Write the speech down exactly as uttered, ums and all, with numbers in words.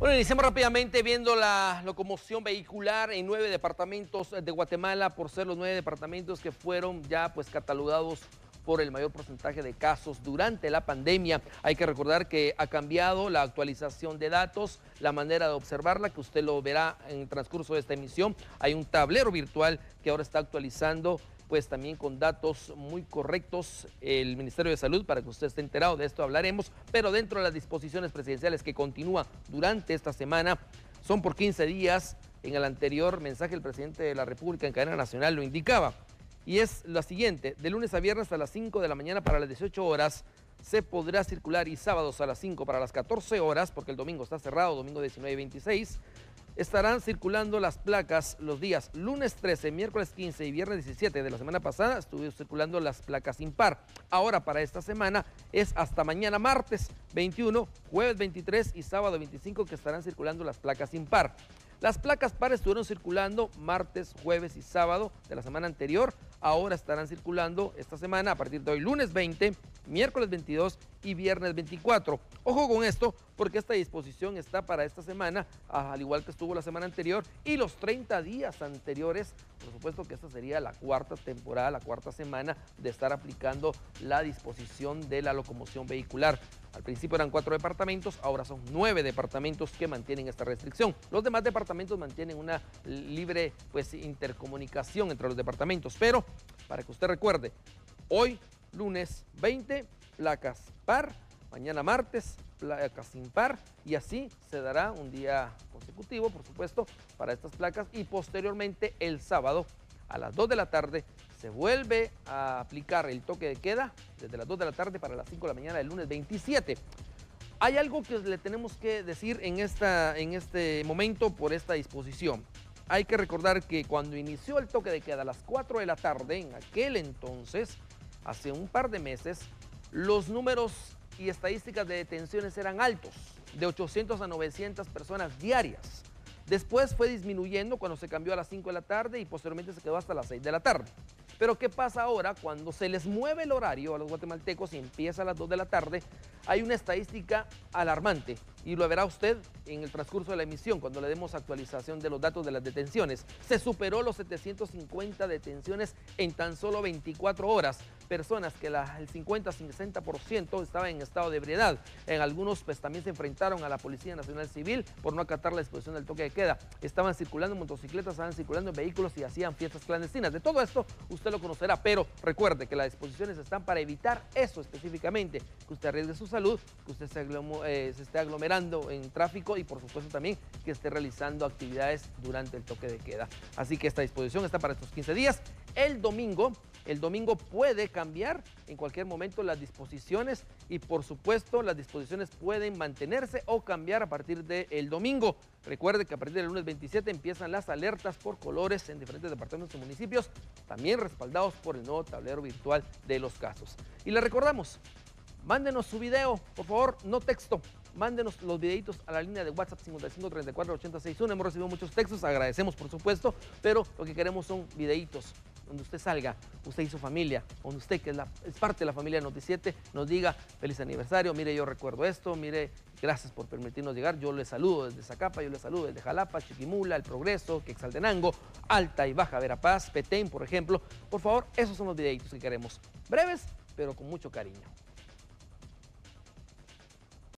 Bueno, iniciamos rápidamente viendo la locomoción vehicular en nueve departamentos de Guatemala, por ser los nueve departamentos que fueron ya pues catalogados por el mayor porcentaje de casos durante la pandemia. Hay que recordar que ha cambiado la actualización de datos, la manera de observarla, que usted lo verá en el transcurso de esta emisión. Hay un tablero virtual que ahora está actualizando, pues también con datos muy correctos el Ministerio de Salud, para que usted esté enterado. De esto hablaremos, pero dentro de las disposiciones presidenciales que continúan durante esta semana, son por quince días. En el anterior mensaje el presidente de la República en cadena nacional lo indicaba, y es la siguiente: de lunes a viernes a las cinco de la mañana para las dieciocho horas se podrá circular, y sábados a las cinco para las catorce horas, porque el domingo está cerrado, domingo diecinueve y veintiséis, estarán circulando las placas los días lunes trece, miércoles quince y viernes diecisiete. De la semana pasada estuvieron circulando las placas impar. Ahora para esta semana es hasta mañana martes veintiuno, jueves veintitrés y sábado veinticinco que estarán circulando las placas impar. Las placas par estuvieron circulando martes, jueves y sábado de la semana anterior. Ahora estarán circulando esta semana a partir de hoy, lunes veinte, miércoles veintidós y viernes veinticuatro. Ojo con esto, porque esta disposición está para esta semana, al igual que estuvo la semana anterior y los treinta días anteriores. Por supuesto que esta sería la cuarta temporada, la cuarta semana de estar aplicando la disposición de la locomoción vehicular. Al principio eran cuatro departamentos, ahora son nueve departamentos que mantienen esta restricción. Los demás departamentos mantienen una libre pues, intercomunicación entre los departamentos, pero para que usted recuerde, hoy lunes veinte, placas par, mañana martes, placas impar, y así se dará un día consecutivo, por supuesto, para estas placas, y posteriormente el sábado a las dos de la tarde se vuelve a aplicar el toque de queda desde las dos de la tarde para las cinco de la mañana del lunes veintisiete. Hay algo que le tenemos que decir en, esta, en este momento por esta disposición. Hay que recordar que cuando inició el toque de queda a las cuatro de la tarde, en aquel entonces, hace un par de meses, los números y estadísticas de detenciones eran altos, de ochocientas a novecientas personas diarias. Después fue disminuyendo cuando se cambió a las cinco de la tarde y posteriormente se quedó hasta las seis de la tarde. Pero ¿qué pasa ahora cuando se les mueve el horario a los guatemaltecos y empieza a las dos de la tarde? Hay una estadística alarmante y lo verá usted en el transcurso de la emisión cuando le demos actualización de los datos de las detenciones. Se superó los setecientas cincuenta detenciones en tan solo veinticuatro horas. Personas que la, el cincuenta a sesenta por ciento estaban en estado de ebriedad. En algunos pues también se enfrentaron a la Policía Nacional Civil por no acatar la disposición del toque de queda. Estaban circulando en motocicletas, estaban circulando en vehículos y hacían fiestas clandestinas. De todo esto usted lo conocerá, pero recuerde que las disposiciones están para evitar eso específicamente, que usted arriesgue su salud, que usted se, aglom eh, se esté aglomerando en tráfico y por supuesto también que esté realizando actividades durante el toque de queda. Así que esta disposición está para estos quince días. El domingo, el domingo puede cambiar en cualquier momento las disposiciones y por supuesto las disposiciones pueden mantenerse o cambiar a partir del domingo. Recuerde que a partir del lunes veintisiete empiezan las alertas por colores en diferentes departamentos y municipios, también respaldados por el nuevo tablero virtual de los casos. Y le recordamos, mándenos su video, por favor, no texto. Mándenos los videitos a la línea de WhatsApp cincuenta y cinco, treinta y cuatro, ochenta sesenta y uno. Hemos recibido muchos textos, agradecemos por supuesto, pero lo que queremos son videitos donde usted salga, usted y su familia, donde usted, que es, la, es parte de la familia Noticiete, nos diga feliz aniversario, mire, yo recuerdo esto, mire, gracias por permitirnos llegar, yo le saludo desde Zacapa, yo le saludo desde Jalapa, Chiquimula, El Progreso, Quetzaltenango, Alta y Baja Verapaz, Petén, por ejemplo. Por favor, esos son los videitos que queremos, breves, pero con mucho cariño.